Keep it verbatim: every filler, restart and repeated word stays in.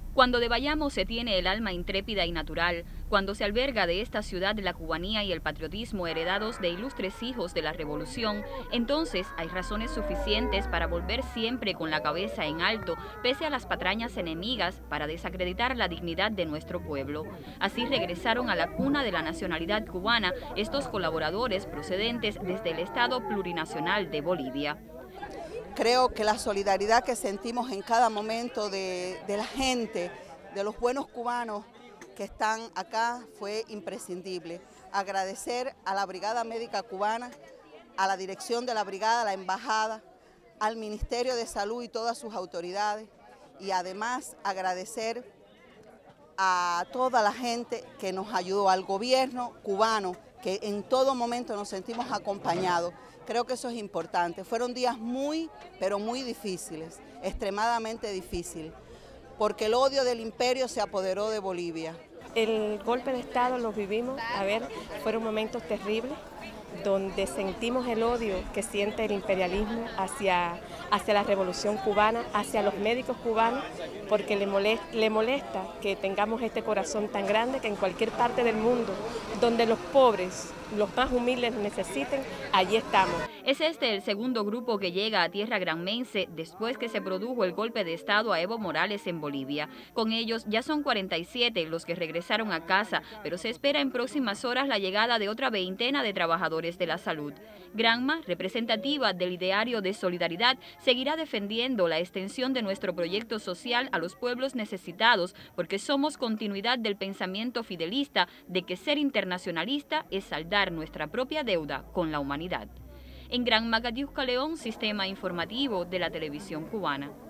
Cuando de Bayamo se tiene el alma intrépida y natural, cuando se alberga de esta ciudad la cubanía y el patriotismo heredados de ilustres hijos de la revolución, entonces hay razones suficientes para volver siempre con la cabeza en alto, pese a las patrañas enemigas, para desacreditar la dignidad de nuestro pueblo. Así regresaron a la cuna de la nacionalidad cubana estos colaboradores procedentes desde el Estado plurinacional de Bolivia. Creo que la solidaridad que sentimos en cada momento de, de la gente, de los buenos cubanos que están acá, fue imprescindible. Agradecer a la Brigada Médica Cubana, a la dirección de la brigada, a la embajada, al Ministerio de Salud y todas sus autoridades, y además agradecer a toda la gente que nos ayudó, al gobierno cubano, que en todo momento nos sentimos acompañados. Creo que eso es importante. Fueron días muy, pero muy difíciles, extremadamente difíciles, porque el odio del imperio se apoderó de Bolivia. El golpe de Estado lo vivimos, a ver, fueron momentos terribles, donde sentimos el odio que siente el imperialismo hacia, hacia la revolución cubana, hacia los médicos cubanos, porque le molesta, le molesta que tengamos este corazón tan grande que en cualquier parte del mundo, donde los pobres, los más humildes necesiten, allí estamos. Es este el segundo grupo que llega a tierra granmense después que se produjo el golpe de Estado a Evo Morales en Bolivia. Con ellos ya son cuarenta y siete los que regresaron a casa, pero se espera en próximas horas la llegada de otra veintena de trabajadores de la salud. Granma, representativa del ideario de solidaridad, seguirá defendiendo la extensión de nuestro proyecto social a los pueblos necesitados, porque somos continuidad del pensamiento fidelista de que ser internacionalista es saldar nuestra propia deuda con la humanidad. En Granma, Catiusca León, Sistema Informativo de la Televisión Cubana.